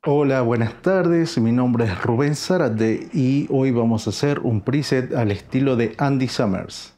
Hola, buenas tardes. Mi nombre es Rubén Zárate y hoy vamos a hacer un preset al estilo de Andy Summers.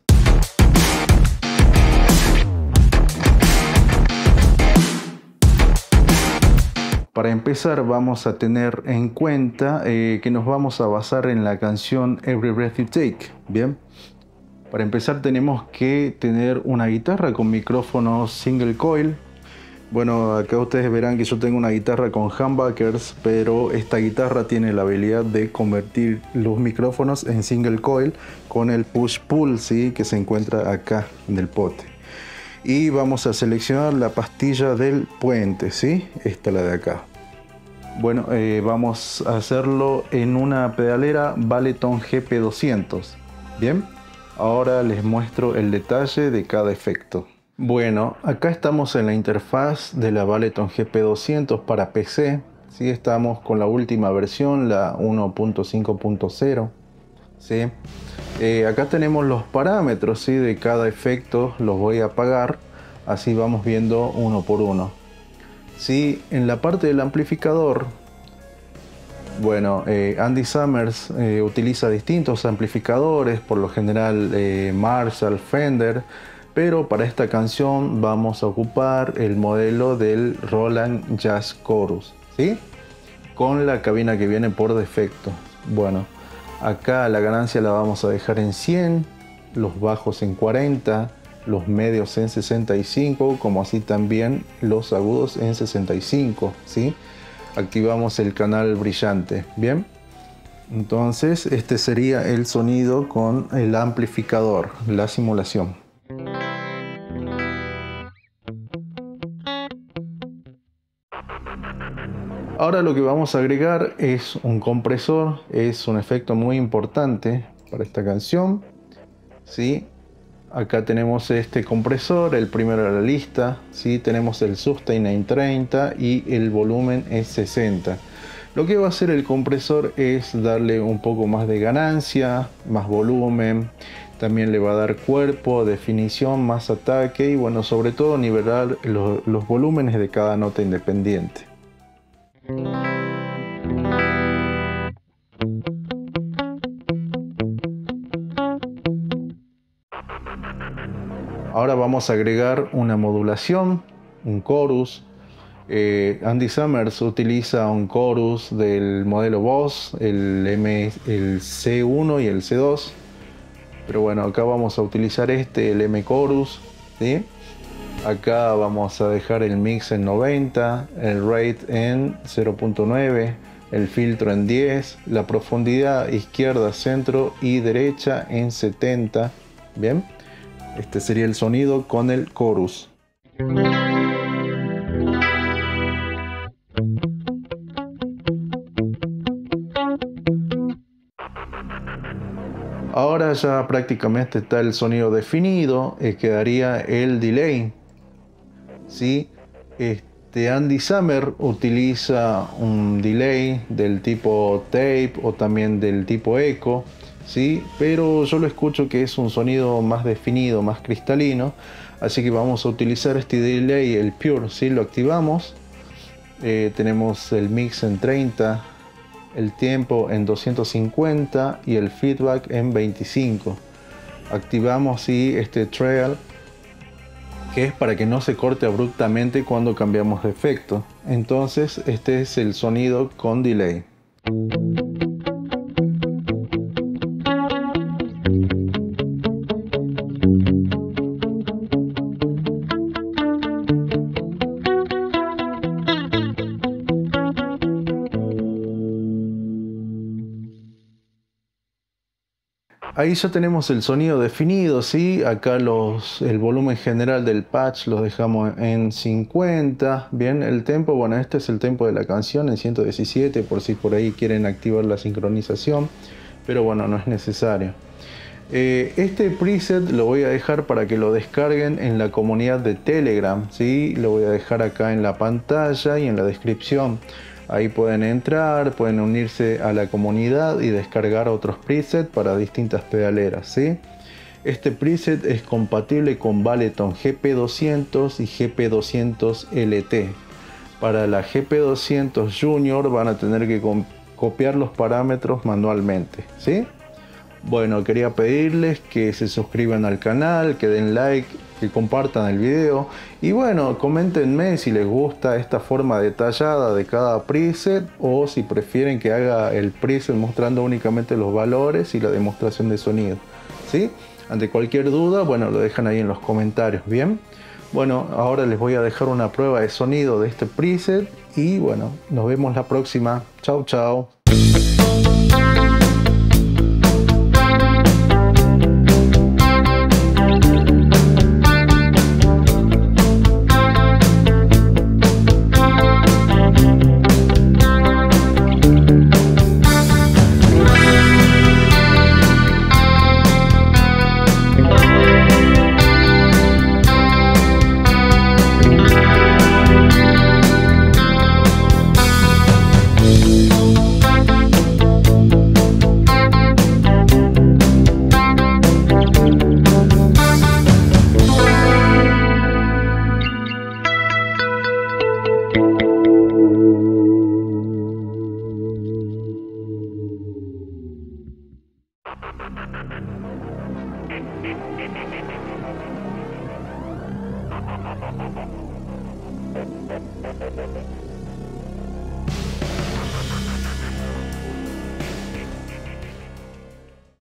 Para empezar vamos a tener en cuenta que nos vamos a basar en la canción Every Breath You Take. Bien, para empezar tenemos que tener una guitarra con micrófono single coil. Bueno, acá ustedes verán que yo tengo una guitarra con humbuckers, pero esta guitarra tiene la habilidad de convertir los micrófonos en single coil con el push-pull, ¿sí? Que se encuentra acá en el pote. Y vamos a seleccionar la pastilla del puente, ¿sí? Esta es la de acá. Bueno, vamos a hacerlo en una pedalera Valeton GP200. Bien, ahora les muestro el detalle de cada efecto. Bueno, acá estamos en la interfaz de la Valeton GP200 para PC. ¿Sí? Estamos con la última versión, la 1.5.0. ¿Sí? Acá tenemos los parámetros, ¿sí? De cada efecto, los voy a apagar. Así vamos viendo uno por uno. ¿Sí? En la parte del amplificador, bueno, Andy Summers utiliza distintos amplificadores, por lo general Marshall, Fender. Pero para esta canción vamos a ocupar el modelo del Roland Jazz Chorus, ¿sí? Con la cabina que viene por defecto. Bueno, acá la ganancia la vamos a dejar en 100, los bajos en 40, los medios en 65, como así también los agudos en 65, ¿sí? Activamos el canal brillante, ¿bien? Entonces este sería el sonido con el amplificador, la simulación. Ahora lo que vamos a agregar es un compresor, es un efecto muy importante para esta canción, ¿sí? Acá tenemos este compresor, el primero de la lista, ¿sí? Tenemos el sustain en 30 y el volumen es 60. Lo que va a hacer el compresor es darle un poco más de ganancia, más volumen, también le va a dar cuerpo, definición, más ataque y bueno, sobre todo nivelar los volúmenes de cada nota independiente. Ahora vamos a agregar una modulación, un chorus. Andy Summers utiliza un chorus del modelo Boss, el C1 y el C2. Pero bueno, acá vamos a utilizar el M chorus, ¿sí? Acá vamos a dejar el mix en 90, el rate en 0.9, el filtro en 10, la profundidad izquierda, centro y derecha en 70. Bien, este sería el sonido con el chorus. Ahora ya prácticamente está el sonido definido, quedaría el delay. ¿Sí? Andy Summers utiliza un delay del tipo tape o también del tipo eco, ¿sí? Pero yo lo escucho que es un sonido más definido, más cristalino, así que vamos a utilizar este delay, el pure, ¿sí? Lo activamos, tenemos el mix en 30, el tiempo en 250 y el feedback en 25. Activamos ¿sí? este trail, que es para que no se corte abruptamente cuando cambiamos de efecto. Entonces este es el sonido con delay. Ahí ya tenemos el sonido definido, ¿sí? Acá el volumen general del patch lo dejamos en 50. Bien, el tempo, bueno, este es el tempo de la canción en 117, por si por ahí quieren activar la sincronización, pero bueno, no es necesario. Este preset lo voy a dejar para que lo descarguen en la comunidad de Telegram, ¿sí? Lo voy a dejar acá en la pantalla y en la descripción. Ahí pueden entrar, pueden unirse a la comunidad y descargar otros presets para distintas pedaleras, ¿sí? Este preset es compatible con Valeton GP200 y GP200 LT. Para la GP200 Junior van a tener que copiar los parámetros manualmente, ¿sí? Bueno, quería pedirles que se suscriban al canal, que den like, que compartan el video y bueno, coméntenme si les gusta esta forma detallada de cada preset o si prefieren que haga el preset mostrando únicamente los valores y la demostración de sonido, ¿sí? Ante cualquier duda, bueno, lo dejan ahí en los comentarios, ¿bien? Bueno, ahora les voy a dejar una prueba de sonido de este preset y bueno, nos vemos la próxima. Chao, chao. Thank you.